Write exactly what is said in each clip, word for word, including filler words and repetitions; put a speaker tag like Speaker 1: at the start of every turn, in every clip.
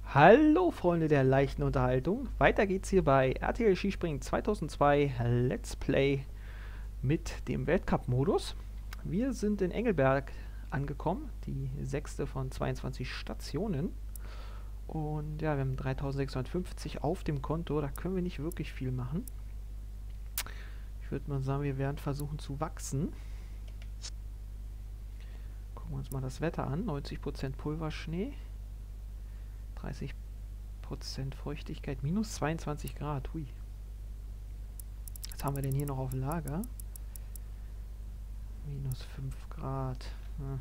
Speaker 1: Hallo Freunde der leichten Unterhaltung. Weiter geht's hier bei R T L Skispringen zweitausendzwei Let's Play mit dem Weltcup-Modus. Wir sind in Engelberg angekommen, die sechste von zweiundzwanzig Stationen. Und ja, wir haben dreitausendsechshundertfünfzig auf dem Konto, da können wir nicht wirklich viel machen. Ich würde mal sagen, wir werden versuchen zu wachsen. Gucken wir uns mal das Wetter an. neunzig Prozent Pulverschnee. dreißig Prozent Feuchtigkeit, minus zweiundzwanzig Grad. Hui. Was haben wir denn hier noch auf Lager? Minus fünf Grad. Ja.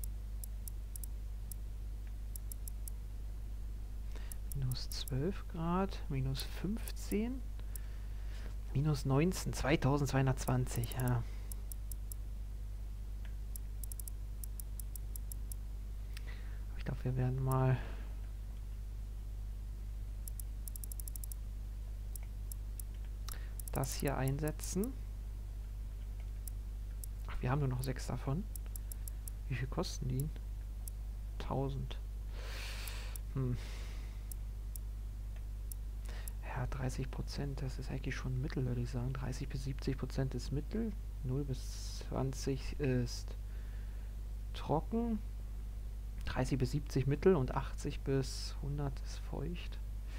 Speaker 1: Minus zwölf Grad, minus fünfzehn, minus neunzehn, zweitausendzweihundertzwanzig. Ja. Ich glaube, wir werden mal das hier einsetzen. Ach, wir haben nur noch sechs davon. Wie viel kosten die? tausend. Hm. Ja, dreißig Prozent, das ist eigentlich schon Mittel, würde ich sagen. dreißig bis siebzig Prozent ist Mittel. null bis zwanzig ist trocken. dreißig bis siebzig Mittel und achtzig bis hundert ist feucht.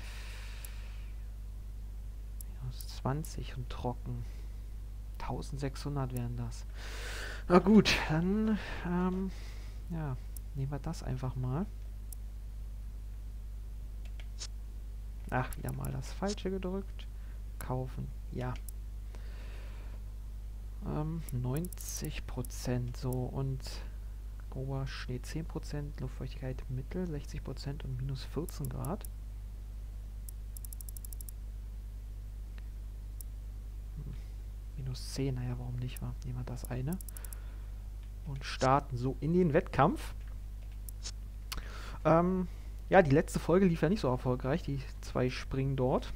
Speaker 1: zwanzig und trocken. eintausendsechshundert wären das. Na gut, dann ähm, ja, nehmen wir das einfach mal. Ach, wieder mal das Falsche gedrückt. Kaufen, ja. Ähm, neunzig Prozent, so, und grober Schnee zehn Prozent, Luftfeuchtigkeit mittel, sechzig Prozent und minus vierzehn Grad. Minus zehn, naja, warum nicht, wa? Nehmen wir das eine. Und starten so in den Wettkampf. Ähm, ja, die letzte Folge lief ja nicht so erfolgreich, die zwei Springen dort.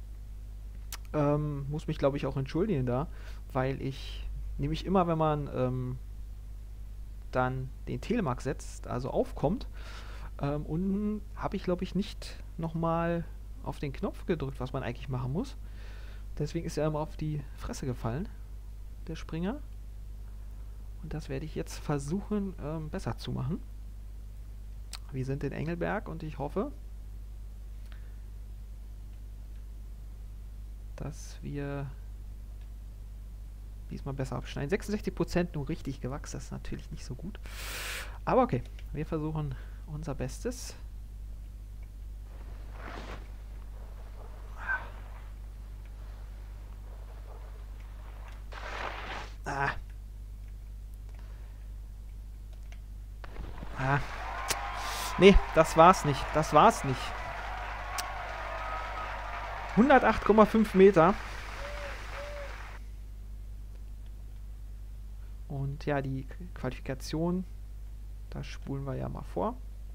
Speaker 1: Ähm, muss mich, glaube ich, auch entschuldigen da, weil ich nämlich immer, wenn man ähm, dann den Telemark setzt, also aufkommt, ähm, unten habe ich, glaube ich, nicht nochmal auf den Knopf gedrückt, was man eigentlich machen muss. Deswegen ist er immer auf die Fresse gefallen, der Springer. Und das werde ich jetzt versuchen, ähm, besser zu machen. Wir sind in Engelberg und ich hoffe, dass wir diesmal besser abschneiden. sechsundsechzig Prozent nur richtig gewachsen, das ist natürlich nicht so gut. Aber okay, wir versuchen unser Bestes. Ah. Ah. Nee, das war's nicht. Das war's nicht. hundertacht Komma fünf Meter. Und ja, die Qualifikation, da spulen wir ja mal vor.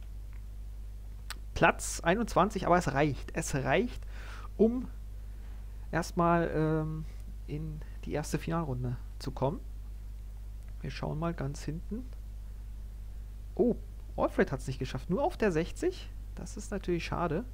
Speaker 1: Platz einundzwanzig, aber es reicht. Es reicht, um erstmal ähm, in die erste Finalrunde zu kommen. Wir schauen mal ganz hinten. Oh, Alfred hat es nicht geschafft. Nur auf der sechzig. Das ist natürlich schade.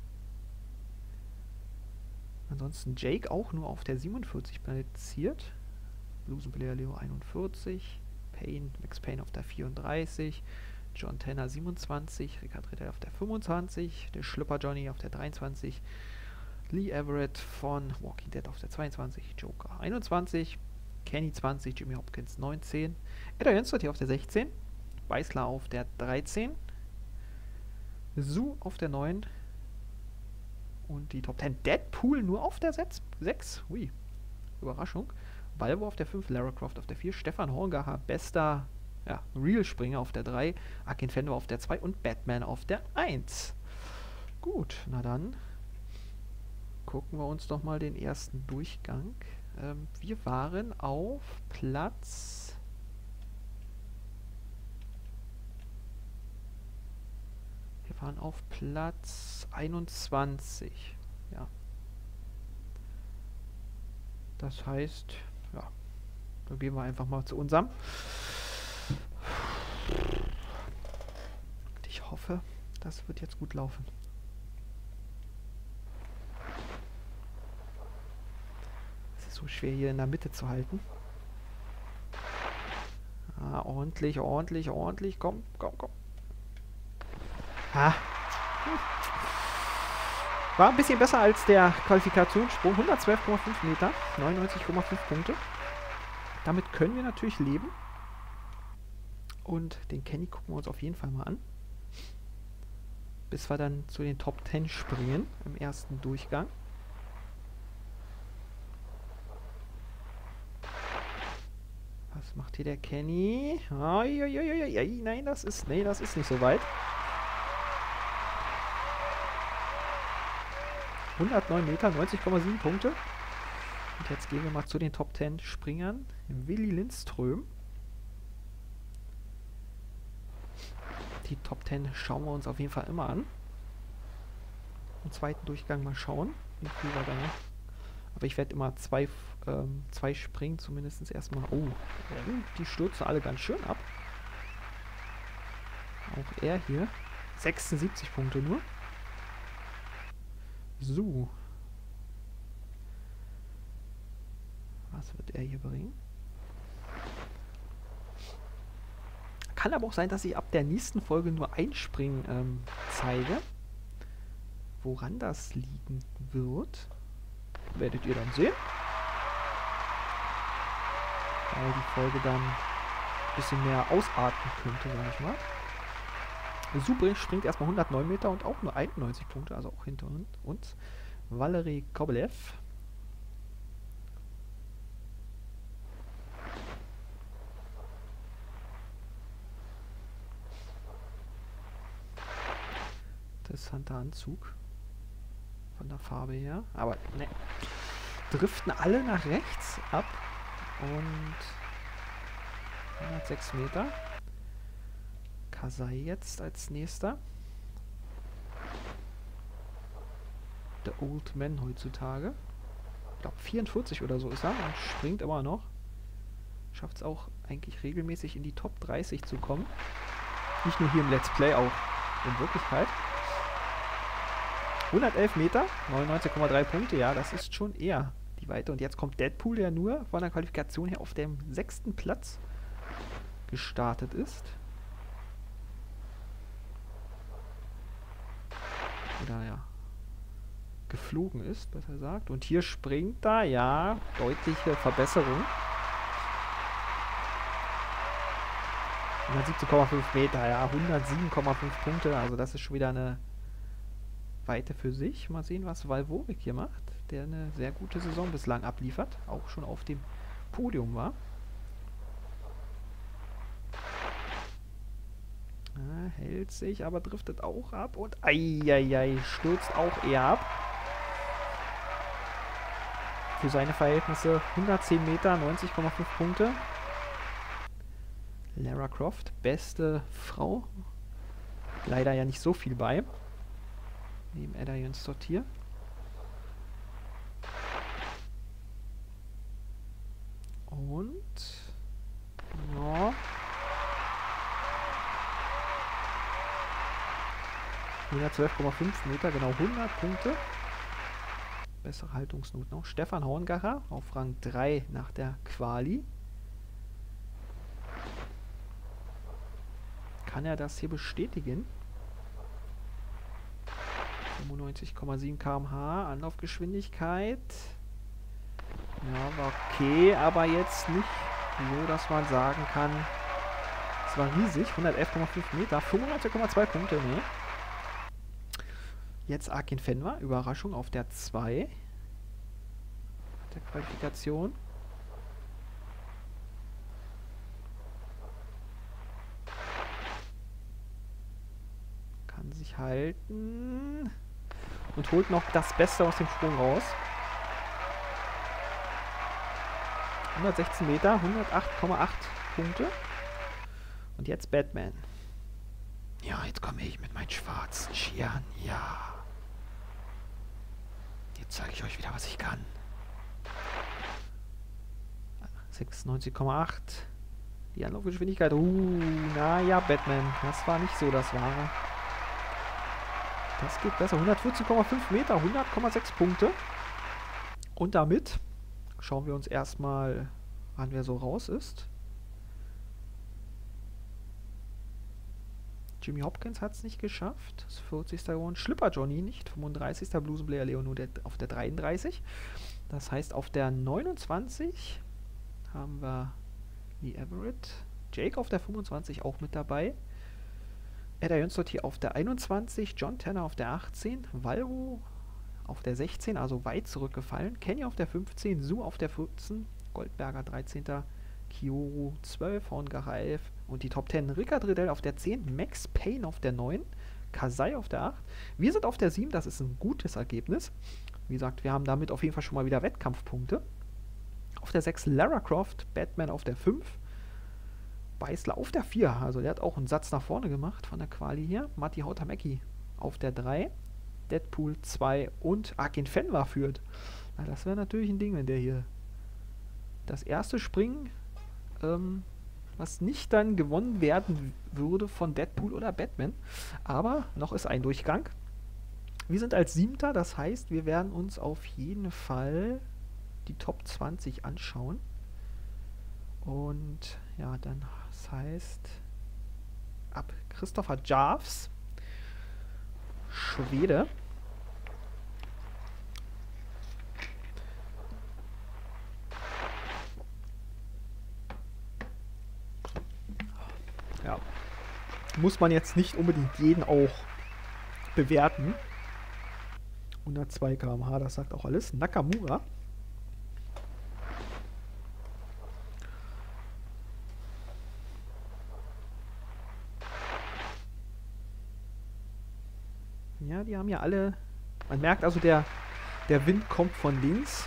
Speaker 1: Ansonsten Jake auch nur auf der siebenundvierzig platziert. Blusenbelair Leo einundvierzig. Payne, Max Payne auf der vierunddreißig. John Tanner siebenundzwanzig. Ricard Ritter auf der fünfundzwanzig. Der Schlüpper Johnny auf der dreiundzwanzig. Lee Everett von Walking Dead auf der zweiundzwanzig. Joker einundzwanzig. Kenny zwanzig. Jimmy Hopkins neunzehn. Edda Jönstert hier auf der sechzehn. Weißler auf der dreizehn. Sue auf der neun. Und die Top zehn. Deadpool nur auf der sechs. Ui. Überraschung. Valvo auf der fünf. Lara Croft auf der vier. Stefan Horngacher, bester ja, Real-Springer auf der drei. Akin Fenwer auf der zwei. Und Batman auf der eins. Gut, na dann gucken wir uns doch mal den ersten Durchgang. Ähm, wir waren auf Platz... Wir waren auf Platz einundzwanzig. Ja. Das heißt, ja, da gehen wir einfach mal zu unserem. Und ich hoffe, das wird jetzt gut laufen. so schwer hier in der Mitte zu halten. Ah, ordentlich, ordentlich, ordentlich. Komm, komm, komm. Ah. Hm. War ein bisschen besser als der Qualifikationssprung. hundertzwölf Komma fünf Meter, neunundneunzig Komma fünf Punkte. Damit können wir natürlich leben. Und den Kenny gucken wir uns auf jeden Fall mal an. Bis wir dann zu den Top zehn springen im ersten Durchgang. Was macht hier der Kenny? Ai, ai, ai, ai, nein, das ist, nee, das ist nicht so weit. hundertneun Meter, neunzig Komma sieben Punkte. Und jetzt gehen wir mal zu den Top zehn Springern. Willi Lindström. Die Top zehn schauen wir uns auf jeden Fall immer an. Im zweiten Durchgang mal schauen, wie viel wir da. Aber ich werde immer zwei, ähm, zwei springen, zumindest erstmal. Oh, die stürzen alle ganz schön ab. Auch er hier. sechsundsiebzig Punkte nur. So. Was wird er hier bringen? Kann aber auch sein, dass ich ab der nächsten Folge nur ein Springen ähm, zeige. Woran das liegen wird, werdet ihr dann sehen. Weil die Folge dann ein bisschen mehr ausarten könnte, sag ich mal. Super springt erstmal hundertneun Meter und auch nur einundneunzig Punkte, also auch hinter uns. Valery Kobelev. Interessanter Anzug. Von der Farbe her. Aber ne. Driften alle nach rechts ab. Und hundertsechs Meter. Kasai jetzt als nächster. Der Old Man heutzutage. Ich glaube vierundvierzig oder so ist er und springt immer noch. Schafft es auch eigentlich regelmäßig in die Top dreißig zu kommen. Nicht nur hier im Let's Play, auch in Wirklichkeit. hundertelf Meter, neunundneunzig Komma drei Punkte. Ja, das ist schon eher die Weite. Und jetzt kommt Deadpool, der nur von der Qualifikation her auf dem sechsten Platz gestartet ist. Oder ja, geflogen ist, besser gesagt. Und hier springt da, ja, deutliche Verbesserung. hundertsiebzehn Komma fünf Meter, ja, hundertsieben Komma fünf Punkte. Also das ist schon wieder eine Weite für sich. Mal sehen, was Valvorik hier macht, der eine sehr gute Saison bislang abliefert. Auch schon auf dem Podium war. Ja, hält sich, aber driftet auch ab und eieiei, stürzt auch eher ab. Für seine Verhältnisse hundertzehn Meter, neunzig Komma fünf Punkte. Lara Croft, beste Frau. Leider ja nicht so viel bei. Neben Edda Jönsson hier. Und ja. hundertzwölf Komma fünf Meter, genau hundert Punkte. Bessere Haltungsnoten noch. Stefan Horngacher auf Rang drei nach der Quali. Kann er das hier bestätigen? fünfundneunzig Komma sieben Kilometer pro Stunde, Anlaufgeschwindigkeit. Ja, war okay, aber jetzt nicht so, dass man sagen kann, es war riesig. hundertelf Komma fünf Meter, fünfundneunzig Komma zwei Punkte, ne? Jetzt Akin Fenwa, Überraschung auf der zwei der Qualifikation. Kann sich halten und holt noch das Beste aus dem Sprung raus. hundertsechzehn Meter, hundertacht Komma acht Punkte. Und jetzt Batman. Ja, jetzt komme ich mit meinen schwarzen Skiern. Ja. Jetzt zeige ich euch wieder, was ich kann. sechsundneunzig Komma acht. Die Anlaufgeschwindigkeit. Uh, naja, Batman. Das war nicht so das Wahre. Das geht besser. hundertvierzehn Komma fünf Meter, hundert Komma sechs Punkte. Und damit Schauen wir uns erstmal an, wer so raus ist. Jimmy Hopkins hat es nicht geschafft. Das vierzigster geworden. Schlipper Johnny nicht. fünfunddreißigster Blues Blair Leo nur der, auf der dreiunddreißig. Das heißt, auf der neunundzwanzig haben wir Lee Everett. Jake auf der fünfundzwanzig auch mit dabei. Edda Jönsdott hier auf der einundzwanzig. John Tanner auf der achtzehn. Valvo auf der sechzehn, also weit zurückgefallen. Kenny auf der fünfzehn. Sue auf der vierzehn. Goldberger dreizehnter Kioru zwölf, Horngacher elf und die Top zehn. Rickard Riddell auf der zehn, Max Payne auf der neun, Kasai auf der acht. Wir sind auf der sieben, das ist ein gutes Ergebnis. Wie gesagt, wir haben damit auf jeden Fall schon mal wieder Wettkampfpunkte. Auf der sechs Lara Croft, Batman auf der fünf, Beißler auf der vier, also der hat auch einen Satz nach vorne gemacht von der Quali hier. Matti Hautamäki auf der drei, Deadpool zwei und Akin Fenwa führt. Na, das wäre natürlich ein Ding, wenn der hier das erste Springen, ähm, was nicht dann gewonnen werden würde von Deadpool oder Batman. Aber noch ist ein Durchgang. Wir sind als Siebter, das heißt, wir werden uns auf jeden Fall die Top zwanzig anschauen. Und ja, dann, das heißt, ab Christopher Jarves, Schwede. Ja, muss man jetzt nicht unbedingt jeden auch bewerten. hundertzwei Kilometer pro Stunde, das sagt auch alles. Nakamura. Ja, die haben ja alle... Man merkt also, der, der Wind kommt von links.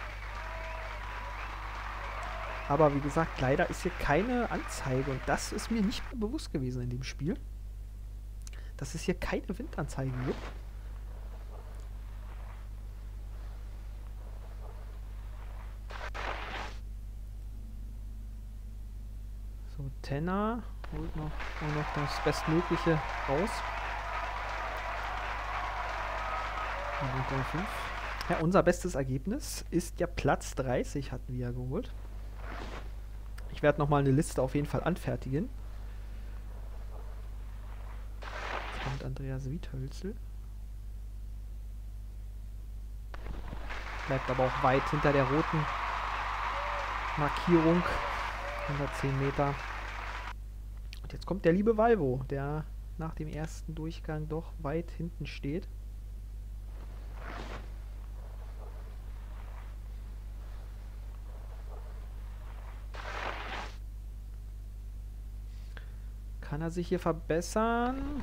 Speaker 1: Aber wie gesagt, leider ist hier keine Anzeige. Und das ist mir nicht mehr bewusst gewesen in dem Spiel. Dass es hier keine Windanzeige gibt. So, Tenner holt noch, holt noch das Bestmögliche raus. Ja, unser bestes Ergebnis ist ja Platz dreißig, hatten wir ja geholt. Ich werde nochmal eine Liste auf jeden Fall anfertigen. Jetzt kommt Andreas Wiethölzel. Bleibt aber auch weit hinter der roten Markierung. hundertzehn Meter. Und jetzt kommt der liebe Valvo, der nach dem ersten Durchgang doch weit hinten steht. Kann er sich hier verbessern?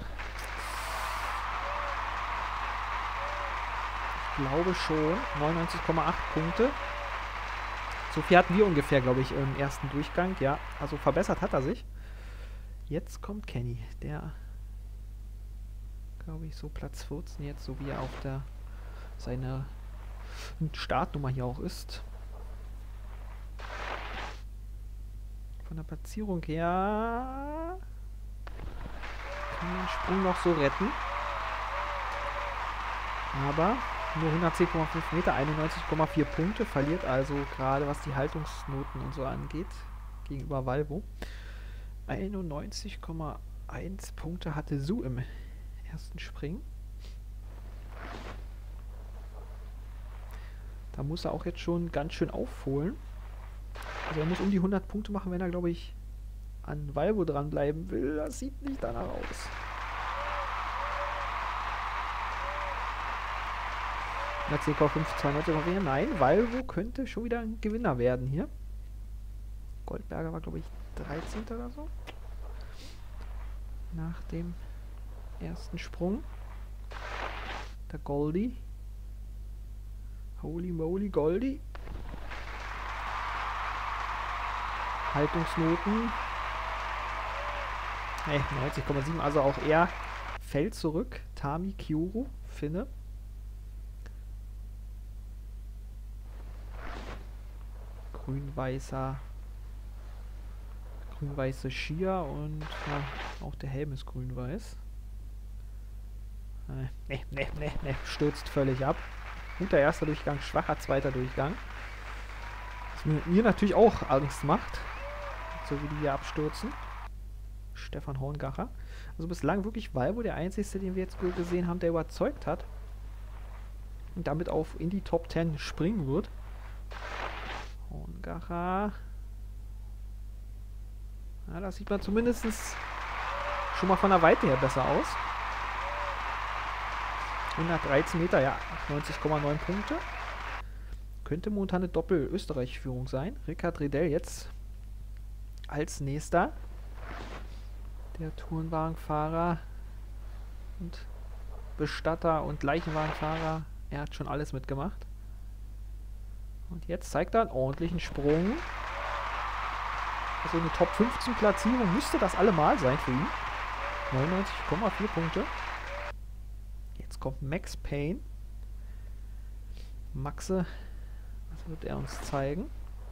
Speaker 1: Ich glaube schon. neunundneunzig Komma acht Punkte. So viel hatten wir ungefähr, glaube ich, im ersten Durchgang. Ja, also verbessert hat er sich. Jetzt kommt Kenny. Der, glaube ich, so Platz vierzehn jetzt, so wie er auf der seine Startnummer hier auch ist. Von der Platzierung her... kann den Sprung noch so retten. Aber nur hundertzehn Komma fünf Meter, einundneunzig Komma vier Punkte. Verliert also gerade, was die Haltungsnoten und so angeht, gegenüber Valvo. einundneunzig Komma eins Punkte hatte Sue im ersten Springen. Da muss er auch jetzt schon ganz schön aufholen. Also er muss um die hundert Punkte machen, wenn er, glaube ich, an Valvo dranbleiben will. Das sieht nicht danach aus. hundertzehn Komma fünf, zweiundneunzig Komma vier. Nein, Valvo könnte schon wieder ein Gewinner werden hier. Goldberger war, glaube ich, dreizehnter oder so. Nach dem ersten Sprung. Der Goldie. Holy moly, Goldie. Haltungsnoten. Hey, neunzig Komma sieben, also auch er fällt zurück. Tami Kioru, Finne. Grün-weißer, grün-weiße Skier und ja, auch der Helm ist grün-weiß. Ne, ne, ne, ne, stürzt völlig ab. Guter erster Durchgang, schwacher zweiter Durchgang. mir natürlich auch Angst macht. So wie die hier abstürzen. Stefan Horngacher. Also bislang wirklich Valvo der einzige, den wir jetzt gesehen haben, der überzeugt hat. Und damit auf in die Top zehn springen wird. Horngacher. Ja, das sieht man zumindest schon mal von der Weite her besser aus. hundertdreizehn Meter, ja, achtundneunzig Komma neun Punkte. Könnte momentan eine Doppel-Österreich-Führung sein. Rickard Riedel jetzt als nächster. Der Tourenwagenfahrer und Bestatter und Leichenwagenfahrer. Er hat schon alles mitgemacht. Und jetzt zeigt er einen ordentlichen Sprung. Also eine Top fünfzehn Platzierung müsste das allemal sein für ihn. neunundneunzig Komma vier Punkte. Jetzt kommt Max Payne. Maxe, was wird er uns zeigen?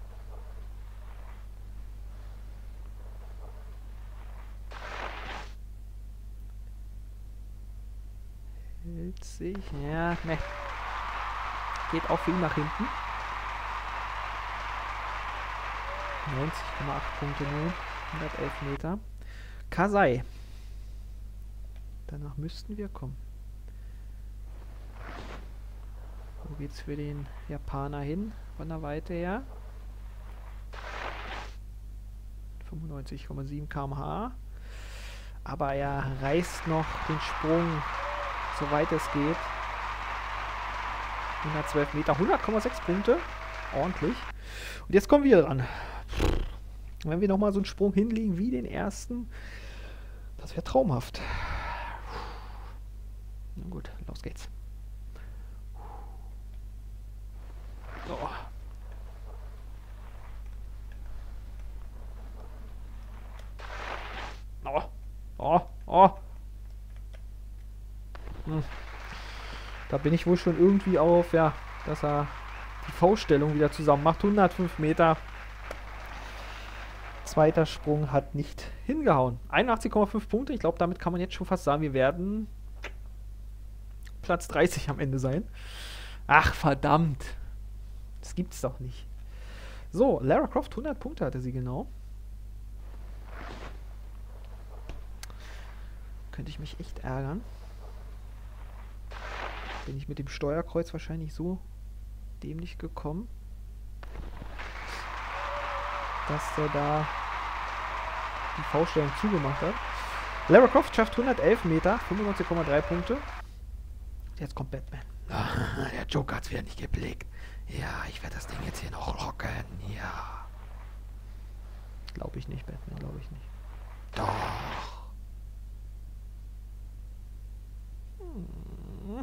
Speaker 1: Hält sich, ja, ne. Geht auch für ihn nach hinten. neunzig Komma acht Punkte nun. hundertelf Meter. Kasai. Danach müssten wir kommen. Wo geht's für den Japaner hin? Von der Weite her. fünfundneunzig Komma sieben Kilometer pro Stunde. Aber er reißt noch den Sprung, soweit es geht. hundertzwölf Meter, hundert Komma sechs Punkte. Ordentlich. Und jetzt kommen wir dran. Wenn wir nochmal so einen Sprung hinlegen wie den ersten, das wäre traumhaft. Na gut, los geht's. Oh. Oh. Oh. Oh. Hm. Da bin ich wohl schon irgendwie auf, ja, dass er die V-Stellung wieder zusammen macht. hundertfünf Meter. Zweiter Sprung hat nicht hingehauen. einundachtzig Komma fünf Punkte. Ich glaube, damit kann man jetzt schon fast sagen, wir werden Platz dreißig am Ende sein. Ach, verdammt. Das gibt's doch nicht. So, Lara Croft, hundert Punkte hatte sie genau. Könnte ich mich echt ärgern. Bin ich mit dem Steuerkreuz wahrscheinlich so dämlich gekommen, dass der da die V-Stellung zugemacht hat. Lara Croft schafft hundertelf Meter, fünfundneunzig Komma drei Punkte. Und jetzt kommt Batman.
Speaker 2: Ah, der Joker hat's wieder nicht geblickt. Ja, ich werde das Ding jetzt hier noch rocken. Ja.
Speaker 1: Glaube ich nicht, Batman, glaube ich nicht.
Speaker 2: Doch.
Speaker 1: Hm.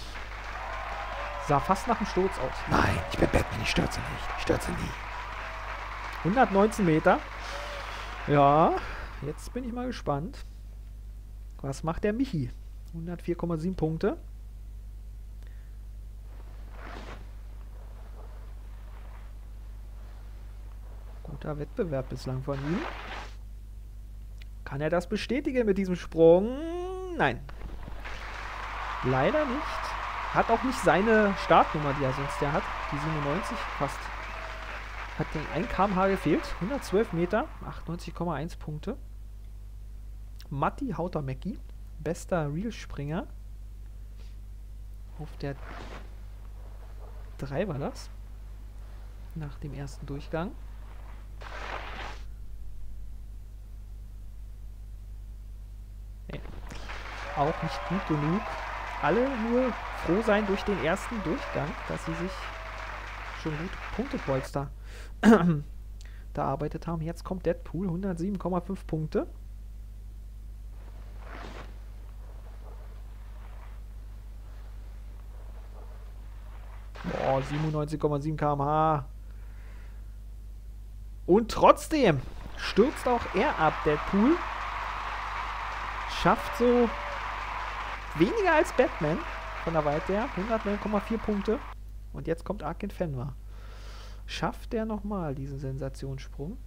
Speaker 1: Sah fast nach dem Sturz aus.
Speaker 2: Nein, ich bin Batman, ich stürze nicht. Ich stürze nie.
Speaker 1: hundertneunzehn Meter. Ja, jetzt bin ich mal gespannt. Was macht der Michi? hundertvier Komma sieben Punkte. Guter Wettbewerb bislang von ihm. Kann er das bestätigen mit diesem Sprung? Nein. Leider nicht. Hat auch nicht seine Startnummer, die er sonst ja hat. Die siebenundneunzig fast. Hat den ein Kilometer pro Stunde gefehlt. hundertzwölf Meter. achtundneunzig Komma eins Punkte. Matti Hautamecki. Bester Real-Springer. Auf der drei war das. Nach dem ersten Durchgang. Nee. Auch nicht gut genug. Alle nur froh sein durch den ersten Durchgang, dass sie sich schon gut Punktepolster da arbeitet haben. Jetzt kommt Deadpool, hundertsieben Komma fünf Punkte. Boah, siebenundneunzig Komma sieben Kilometer pro Stunde. Und trotzdem stürzt auch er ab, Deadpool. Schafft so weniger als Batman von der Weite her. hundertneun Komma vier Punkte. Und jetzt kommt Arkin Fenwa. Schafft der nochmal diesen Sensationssprung?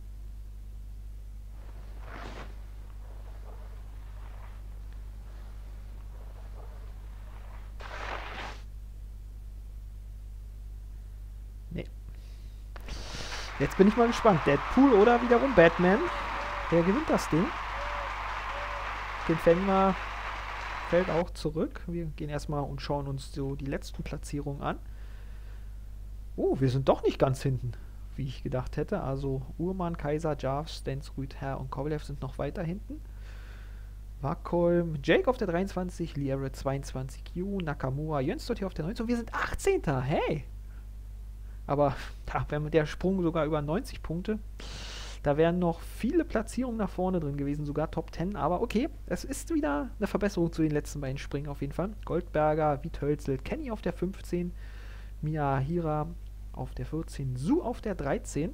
Speaker 1: Nee. Jetzt bin ich mal gespannt. Deadpool oder wiederum Batman. Wer gewinnt das Ding? Den Fenrir fällt auch zurück. Wir gehen erstmal und schauen uns so die letzten Platzierungen an. Oh, wir sind doch nicht ganz hinten, wie ich gedacht hätte. Also Uhrmann, Kaiser, Jarv, Stens, Rüther und Kovalev sind noch weiter hinten. Wakolm, Jake auf der dreiundzwanzig, Lieret zweiundzwanzig, Yu, Nakamura, Jöns dort hier auf der neunzehn und wir sind achtzehnter Hey! Aber da wäre der Sprung sogar über neunzig Punkte. Da wären noch viele Platzierungen nach vorne drin gewesen, sogar Top zehn. Aber okay, es ist wieder eine Verbesserung zu den letzten beiden Springen auf jeden Fall. Goldberger, Wiethölzel, Kenny auf der fünfzehn, Miyahira auf der vierzehn, Su auf der dreizehn,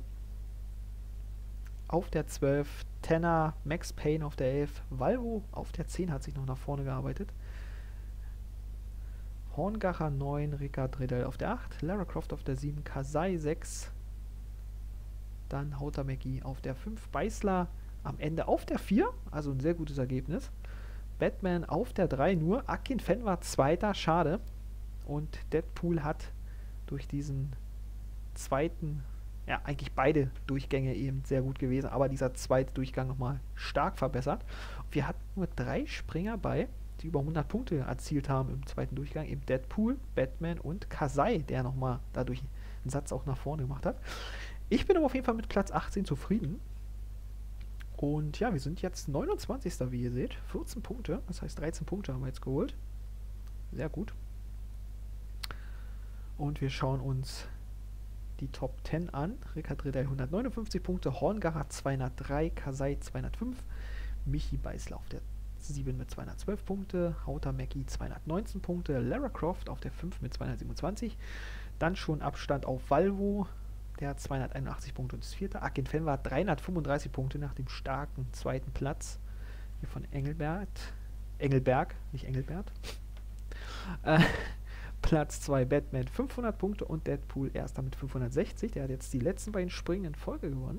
Speaker 1: auf der zwölf, Tanner, Max Payne auf der elf, Valvo auf der zehn hat sich noch nach vorne gearbeitet. Horngacher neun, Rickard Riddell auf der acht, Lara Croft auf der sieben, Kasai sechs, dann Hautameki auf der fünf, Beißler am Ende auf der vier, also ein sehr gutes Ergebnis. Batman auf der drei nur, Akin Fen war zweiter, schade. Und Deadpool hat durch diesen zweiten, ja eigentlich beide Durchgänge eben sehr gut gewesen, aber dieser zweite Durchgang nochmal stark verbessert. Wir hatten nur drei Springer bei, die über hundert Punkte erzielt haben im zweiten Durchgang, eben Deadpool, Batman und Kasai, der nochmal dadurch einen Satz auch nach vorne gemacht hat. Ich bin aber auf jeden Fall mit Platz achtzehn zufrieden. Und ja, wir sind jetzt neunundzwanzigster wie ihr seht. vierzehn Punkte, das heißt dreizehn Punkte haben wir jetzt geholt. Sehr gut. Und wir schauen uns die Top zehn an. Rickard Riddell hundertneunundfünfzig Punkte, Horngacher zweihundertdrei, Kasai zweihundertfünf, Michi Beißler auf der sieben mit zweihundertzwölf Punkte, Hautameki zweihundertneunzehn Punkte, Lara Croft auf der fünf mit zweihundertsiebenundzwanzig, dann schon Abstand auf Valvo, der hat zweihunderteinundachtzig Punkte und ist Vierter. Akin Fen war dreihundertfünfunddreißig Punkte nach dem starken zweiten Platz. Hier von Engelbert. Engelberg, nicht Engelbert. äh, Platz zwei Batman fünfhundert Punkte und Deadpool erster mit fünfhundertsechzig. Der hat jetzt die letzten beiden Springen in Folge gewonnen.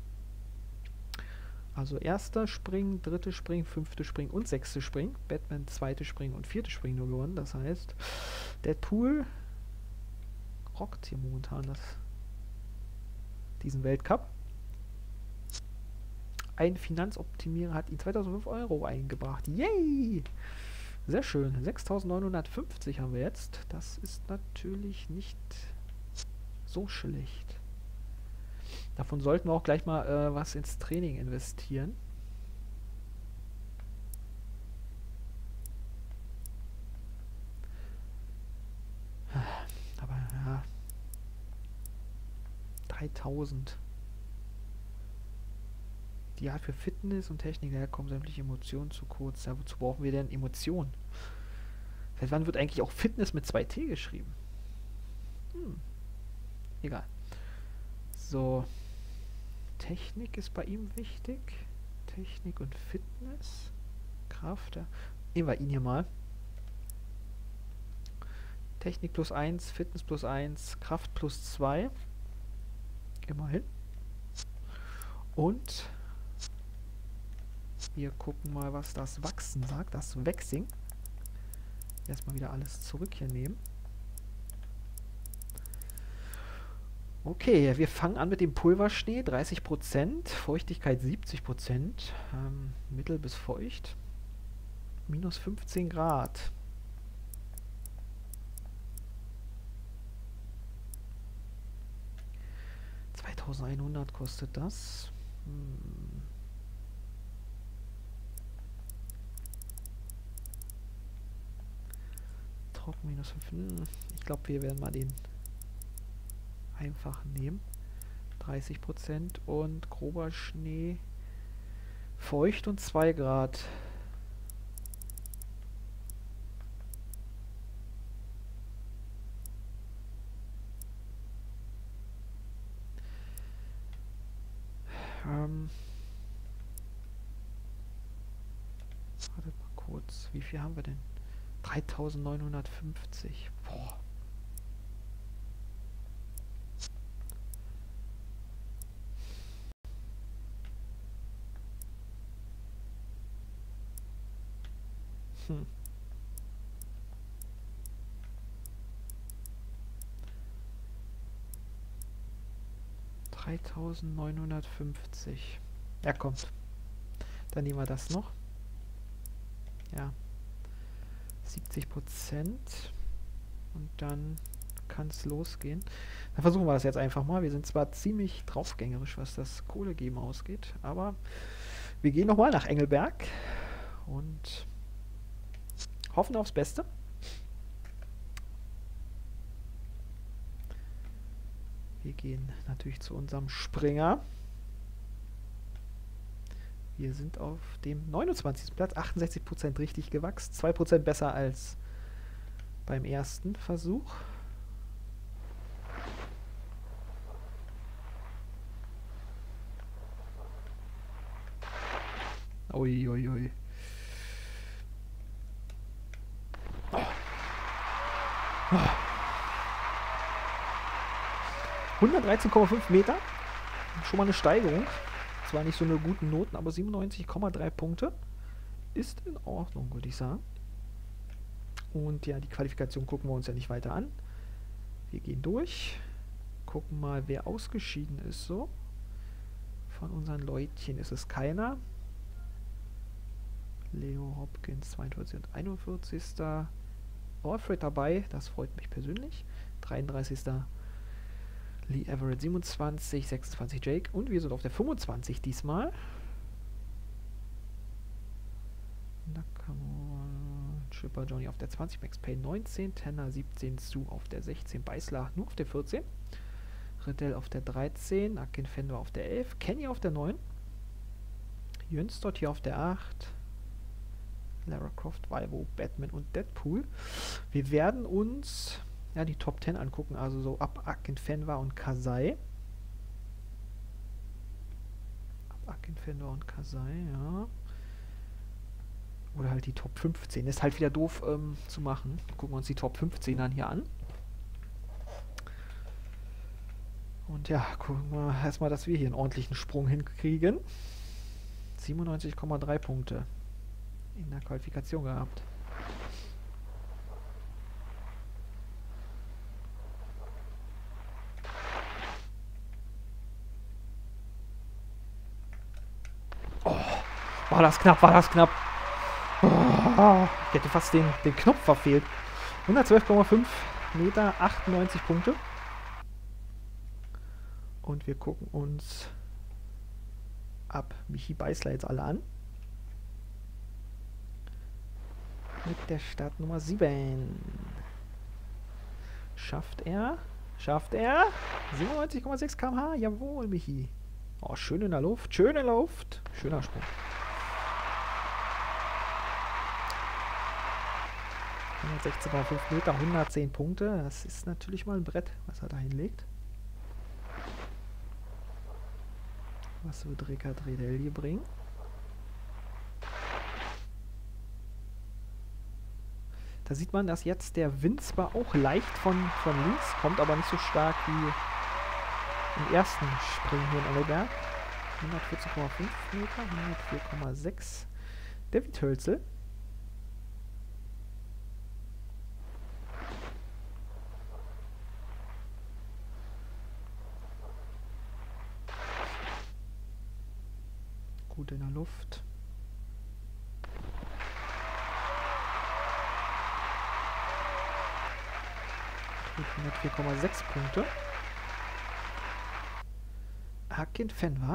Speaker 1: Also erster Spring, dritte Spring, fünfte Spring und sechste Spring. Batman zweite Spring und vierte Spring nur gewonnen. Das heißt, Deadpool rockt hier momentan das diesen Weltcup. Ein Finanzoptimierer hat ihn zweitausendfünf Euro eingebracht. Yay! Sehr schön. sechstausendneunhundertfünfzig haben wir jetzt. Das ist natürlich nicht so schlecht. Davon sollten wir auch gleich mal äh, was ins Training investieren. Aber ja, dreitausend. Die Art für Fitness und Technik, da kommen sämtliche Emotionen zu kurz. Ja, wozu brauchen wir denn Emotionen? Seit wann wird eigentlich auch Fitness mit zwei T geschrieben? Hm. Egal. So. Technik ist bei ihm wichtig. Technik und Fitness. Kraft. Ja. Nehmen wir ihn hier mal. Technik plus eins, Fitness plus eins, Kraft plus zwei. Immerhin. Und wir gucken mal, was das Wachsen sagt. Das Waxing. Erstmal wieder alles zurück hier nehmen. Okay, wir fangen an mit dem Pulverschnee. dreißig Prozent. Feuchtigkeit siebzig Prozent. Ähm, mittel bis feucht. Minus fünfzehn Grad. zweitausendeinhundert kostet das. Hm. Trocken minus fünf. Ich glaube, wir werden mal den einfachen nehmen. dreißig Prozent und grober Schnee. Feucht und zwei Grad. Ähm. Wartet mal kurz. Wie viel haben wir denn? dreitausendneunhundertfünfzig. Boah. Hm. dreitausendneunhundertfünfzig. Ja, kommt. Dann nehmen wir das noch. Ja. siebzig Prozent. Und dann kann es losgehen. Dann versuchen wir das jetzt einfach mal. Wir sind zwar ziemlich draufgängerisch, was das Kohlegeben ausgeht, aber wir gehen nochmal nach Engelberg und hoffen aufs Beste. Wir gehen natürlich zu unserem Springer. Wir sind auf dem neunundzwanzigsten Platz, achtundsechzig Prozent richtig gewachsen, zwei Prozent besser als beim ersten Versuch. Ui, ui, ui. Oh. Oh. hundertdreizehn Komma fünf Meter. Schon mal eine Steigerung. Zwar nicht so eine guten Noten, aber siebenundneunzig Komma drei Punkte. Ist in Ordnung, würde ich sagen. Und ja, die Qualifikation gucken wir uns ja nicht weiter an. Wir gehen durch. Gucken mal, wer ausgeschieden ist so. Von unseren Leutchen ist es keiner. Leo Hopkins zweiundvierzig und einundvierzigster Alfred dabei, das freut mich persönlich. dreiunddreißigster Lee Everett siebenundzwanzig, sechsundzwanzig Jake und wir sind auf der fünfundzwanzig diesmal. Nakamura, Chipper Johnny auf der zwanzig, Max Payne neunzehn, Tanner siebzehn, Sue auf der sechzehn, Beißler nur auf der vierzehn, Riddell auf der dreizehn, Akin Fender auf der elf, Kenny auf der neun, Jöns dort hier auf der acht, Lara Croft, Valvo, Batman und Deadpool. Wir werden uns ja die Top zehn angucken, also so ab Akinfenwa und Kasai. Ab Akinfenwa und Kasai, ja. Oder halt die Top fünfzehn. Ist halt wieder doof ähm, zu machen. Gucken wir uns die Top fünfzehn dann hier an. Und ja, gucken wir erstmal, dass wir hier einen ordentlichen Sprung hinkriegen. siebenundneunzig Komma drei Punkte in der Qualifikation gehabt. Oh, war das knapp, war das knapp. Oh, ich hätte fast den, den Knopf verfehlt. hundertzwölf Komma fünf Meter, achtundneunzig Punkte. Und wir gucken uns ab Michi Beißler jetzt alle an. Mit der Startnummer sieben. Schafft er? Schafft er? siebenundneunzig Komma sechs Kilometer pro Stunde. Jawohl, Michi. Oh, schön in der Luft. Schön in der Luft. Schöner Sprung. hundertsechzehn Komma fünf Meter, hundertzehn Punkte. Das ist natürlich mal ein Brett, was er da hinlegt. Was wird Rickard Riedel hier bringen? Da sieht man, dass jetzt der Wind zwar auch leicht von, von links kommt, aber nicht so stark wie im ersten Springen hier in Engelberg. hundertvierzehn Komma fünf Meter, hundertvier Komma sechs. David Hölzel. Gut in der Luft. hundertvier Komma sechs Punkte. Akin Fenwa.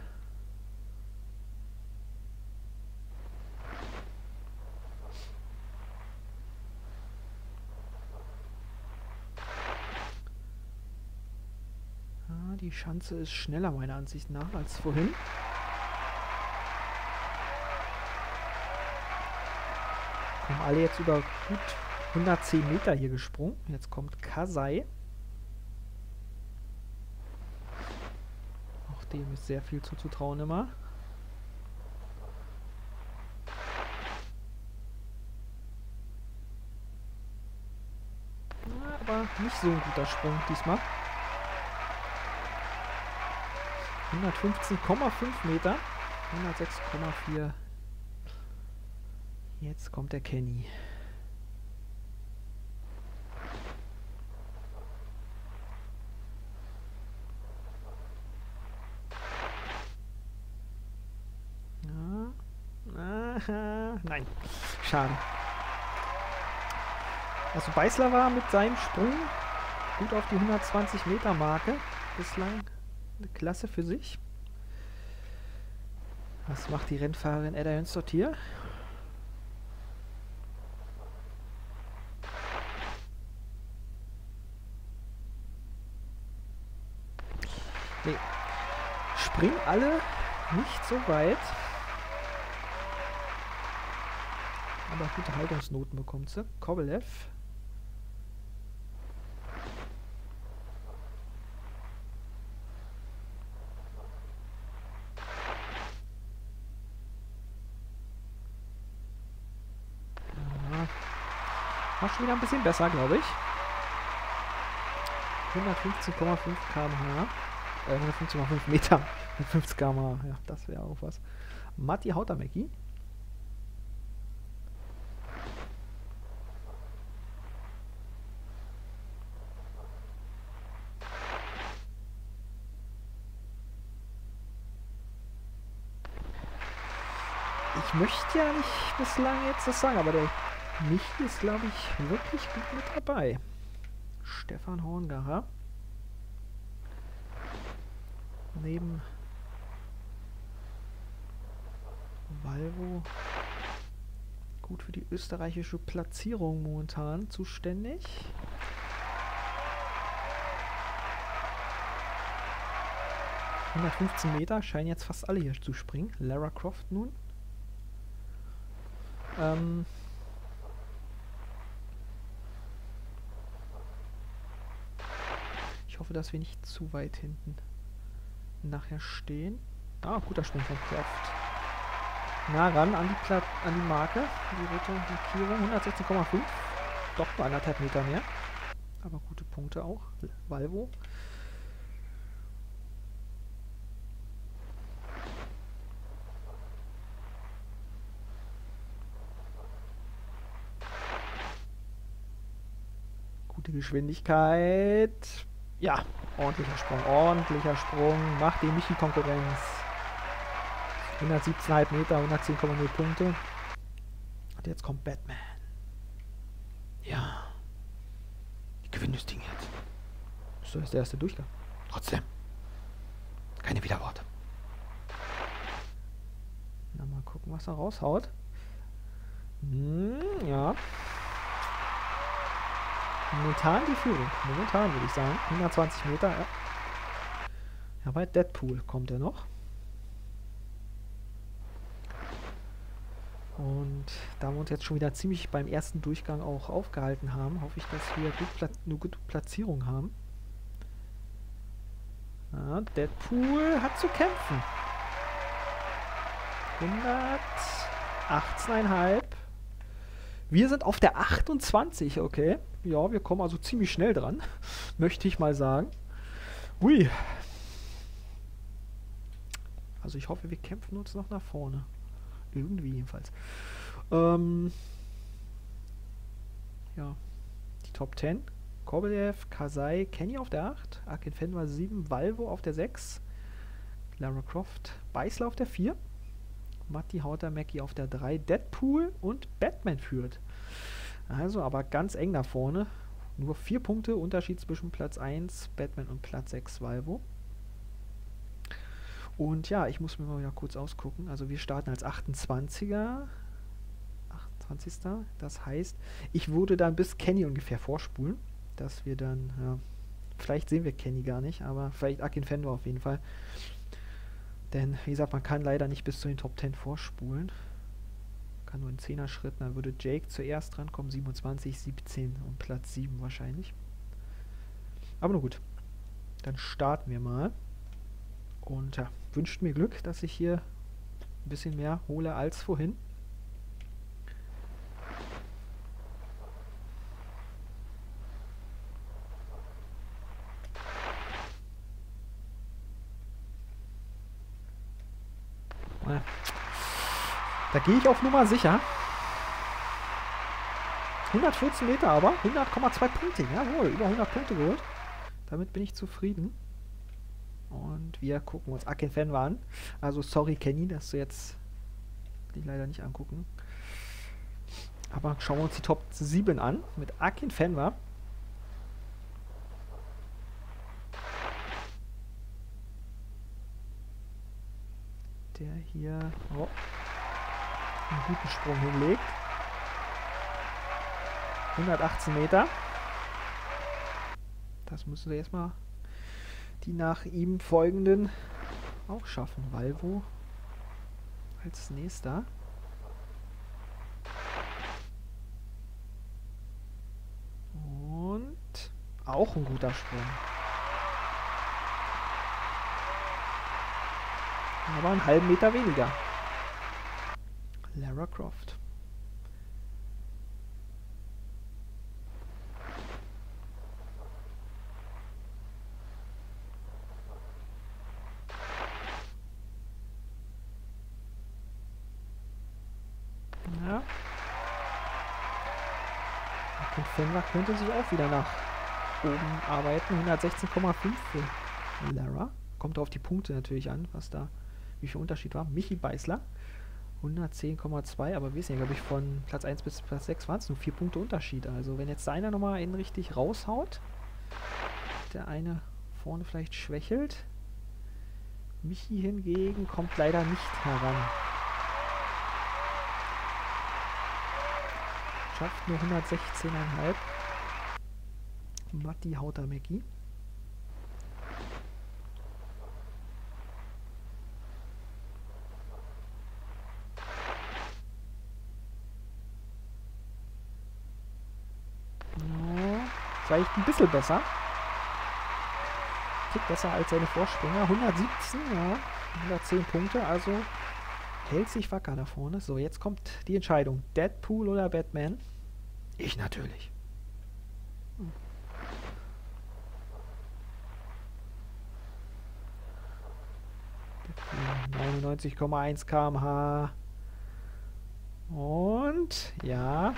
Speaker 1: Ah, die Schanze ist schneller meiner Ansicht nach als vorhin. Kommen alle jetzt über gut hundertzehn Meter hier gesprungen. Jetzt kommt Kasai. Auch dem ist sehr viel zuzutrauen immer. Na, aber nicht so ein guter Sprung diesmal. hundertfünfzehn Komma fünf Meter. hundertsechs Komma vier. Jetzt kommt der Kenny. Nein, schade. Also Beißler war mit seinem Sprung gut auf die hundertzwanzig Meter Marke. Bislang eine Klasse für sich. Was macht die Rennfahrerin Edda Jönsdott hier? Nee. Springen alle nicht so weit. Aber gute Haltungsnoten bekommt sie. Kobelev. Ja. War schon wieder ein bisschen besser, glaube ich. hundertfünfzehn Komma fünf Kilometer pro Stunde. Äh, hundertfünfzehn Komma fünf Meter. fünfzig Kilometer pro Stunde. Ja, das wäre auch was. Matti Hautamäki. Ich möchte ja nicht bislang jetzt das sagen, aber der Michi ist, glaube ich, wirklich gut mit dabei. Stefan Horngacher. Neben Valvo gut für die österreichische Platzierung momentan zuständig. hundertfünfzehn Meter scheinen jetzt fast alle hier zu springen. Lara Croft nun. Ähm ich hoffe, dass wir nicht zu weit hinten nachher stehen. Ah, guter Sprung von Croft. Nah ran an die, Pla an die Marke. Die rote Markierung. hundertsechzehn Komma fünf. Doch nur anderthalb Meter mehr. Aber gute Punkte auch. Valvo. Gute Geschwindigkeit. Ja, ordentlicher Sprung. Ordentlicher Sprung. Macht dem Michi Konkurrenz. hundertsiebzehn Komma fünf Meter, hundertzehn Komma null Punkte. Und jetzt kommt Batman.
Speaker 2: Ja. Ich gewinne das Ding jetzt.
Speaker 1: So ist der erste Durchgang.
Speaker 2: Trotzdem. Keine Widerworte.
Speaker 1: Na, mal gucken, was er raushaut. Hm, ja. Momentan die Führung. Momentan würde ich sagen. hundertzwanzig Meter. Ja, ja, bei Deadpool kommt er noch. Und da wir uns jetzt schon wieder ziemlich beim ersten Durchgang auch aufgehalten haben, hoffe ich, dass wir gut Pla eine gute Platzierung haben. Ja, Deadpool hat zu kämpfen. hundertachtzehn Komma fünf. Wir sind auf der achtundzwanzig, okay. Ja, wir kommen also ziemlich schnell dran, möchte ich mal sagen. Ui. Also ich hoffe, wir kämpfen uns noch nach vorne. Irgendwie jedenfalls. Ähm, ja, die Top zehn. Kobelev, Kasai, Kenny auf der acht, Akinfenwa sieben, Valvo auf der sechs, Lara Croft, Beißler auf der vier, Matti Hautamäki auf der drei, Deadpool und Batman führt. Also aber ganz eng da vorne. Nur vier Punkte Unterschied zwischen Platz eins, Batman und Platz sechs, Valvo. Und ja, ich muss mir mal wieder kurz ausgucken. Also wir starten als achtundzwanziger. achtundzwanzigster Das heißt, ich würde dann bis Kenny ungefähr vorspulen. Dass wir dann, ja, vielleicht sehen wir Kenny gar nicht, aber vielleicht Akinfenwa auf jeden Fall. Denn, wie gesagt, man kann leider nicht bis zu den Top zehn vorspulen. Kann nur in zehner Schritten. Dann würde Jake zuerst drankommen, siebenundzwanzig, siebzehn und Platz sieben wahrscheinlich. Aber nur gut. Dann starten wir mal. Und ja, wünscht mir Glück, dass ich hier ein bisschen mehr hole als vorhin. Da gehe ich auf Nummer sicher. hundertvierzehn Meter aber, hundert Komma zwei Punkte. Jawohl, über hundert Punkte geholt. Damit bin ich zufrieden. Und wir gucken uns Akinfenwa an. Also sorry Kenny, dass du jetzt konnte ich leider nicht angucken. Aber schauen wir uns die Top sieben an mit Akin Fenwa. Der hier oh, einen guten Sprung hinlegt. hundertachtzehn Meter. Das müssen wir erstmal die nach ihm folgenden auch schaffen. Valvo als nächster. Und auch ein guter Sprung. Aber einen halben Meter weniger. Lara Croft. Ja. Und Fenwa könnte sich auch wieder nach oben arbeiten. hundertsechzehn Komma fünf für Lara. Kommt auf die Punkte natürlich an, was da, wie viel Unterschied war. Michi Beisler, hundertzehn Komma zwei, aber wir wissen ja, glaube ich, von Platz eins bis Platz sechs waren es nur vier Punkte Unterschied. Also wenn jetzt einer nochmal einen richtig raushaut, der eine vorne vielleicht schwächelt. Michi hingegen kommt leider nicht heran. Schafft nur hundertsechzehn Komma fünf. Matti Hautamäki. Ja, vielleicht ein bisschen besser. Tick besser als seine Vorspringer. hundertsiebzehn, ja. hundertzehn Punkte, also hält sich wacker da vorne. So, jetzt kommt die Entscheidung. Deadpool oder Batman?
Speaker 2: Ich natürlich.
Speaker 1: Hm. neunundneunzig Komma eins Kilometer pro Stunde. Und ja,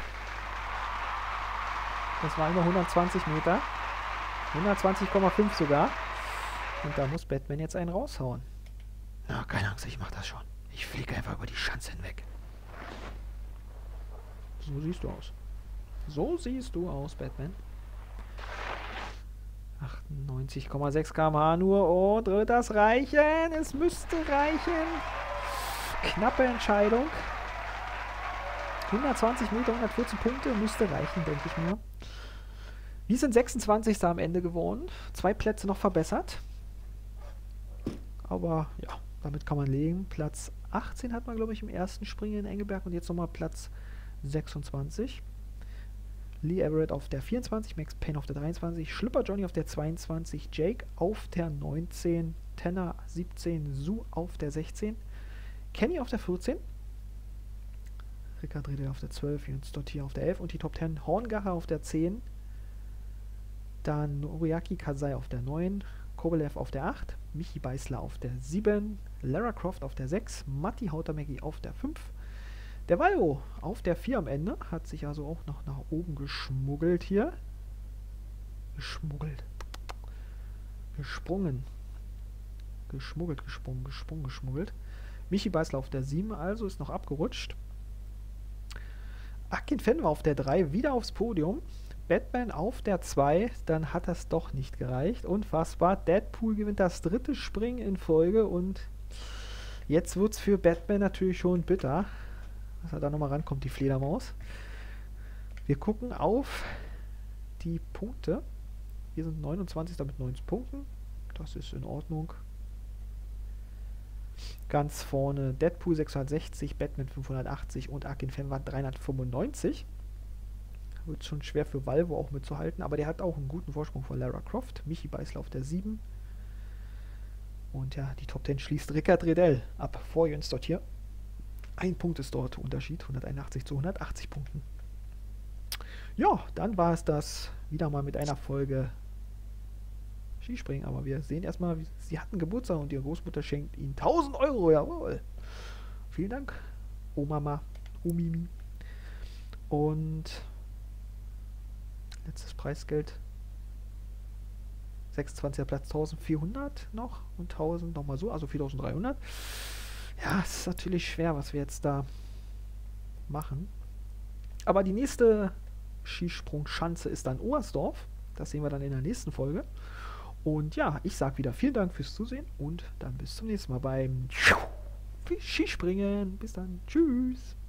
Speaker 1: das waren über hundertzwanzig Meter. hundertzwanzig Komma fünf sogar. Und da muss Batman jetzt einen raushauen.
Speaker 2: Na, keine Angst, ich mach das schon. Ich fliege einfach über die Schanze hinweg.
Speaker 1: So siehst du aus. So siehst du aus, Batman. achtundneunzig Komma sechs Kilometer pro Stunde nur. Und wird das reichen? Es müsste reichen. Knappe Entscheidung. hundertzwanzig Meter, hundertvierzehn Punkte. Müsste reichen, denke ich mir. Wir sind sechsundzwanzigster am Ende geworden. Zwei Plätze noch verbessert. Aber ja, damit kann man legen. Platz achtzehn hat man, glaube ich, im ersten Springen in Engelberg. Und jetzt nochmal Platz sechsundzwanzig. Lee Everett auf der vierundzwanzig, Max Payne auf der dreiundzwanzig, Schlüpper Johnny auf der zweiundzwanzig, Jake auf der neunzehn, Tanner siebzehn, Sue auf der sechzehn, Kenny auf der vierzehn, Rickard Riedel auf der zwölf, Jens Dottier auf der elf und die Top zehn, Horngacher auf der zehn, dann Noriaki Kasai auf der neun, Kobelev auf der acht, Michi Beisler auf der sieben, Lara Croft auf der sechs, Matti Hautamäki auf der fünf, der Valvo auf der vier am Ende, hat sich also auch noch nach oben geschmuggelt hier. Geschmuggelt. Gesprungen. Geschmuggelt, gesprungen, gesprungen, geschmuggelt. Michi Beisler auf der sieben, also ist noch abgerutscht. Akin Fenwa auf der drei, wieder aufs Podium. Batman auf der zwei, dann hat das doch nicht gereicht. Unfassbar. Deadpool gewinnt das dritte Springen in Folge und jetzt wird es für Batman natürlich schon bitter. Dass er da nochmal rankommt, die Fledermaus. Wir gucken auf die Punkte. Wir sind neunundzwanzigster mit neunzig Punkten. Das ist in Ordnung. Ganz vorne Deadpool sechshundertsechzig, Batman fünfhundertachtzig und Akin Fenwa dreihundertfünfundneunzig. Wird schon schwer für Valvo auch mitzuhalten, aber der hat auch einen guten Vorsprung von Lara Croft. Michi Beisler auf der sieben. Und ja, die Top zehn schließt Rickard Riedel ab vor Jens dort hier. Ein Punkt ist dort Unterschied, hunderteinundachtzig zu hundertachtzig Punkten. Ja, dann war es das wieder mal mit einer Folge Skispringen. Aber wir sehen erstmal, sie hatten Geburtstag und ihre Großmutter schenkt ihnen tausend Euro, jawohl. Vielen Dank, Omama, Omimi. Und letztes Preisgeld, sechsundzwanzigster Platz, eintausendvierhundert noch und tausend nochmal so, also viertausenddreihundert. Ja, es ist natürlich schwer, was wir jetzt da machen. Aber die nächste Skisprungschanze ist dann Oberstdorf. Das sehen wir dann in der nächsten Folge. Und ja, ich sage wieder vielen Dank fürs Zusehen und dann bis zum nächsten Mal beim Skispringen. Bis dann. Tschüss.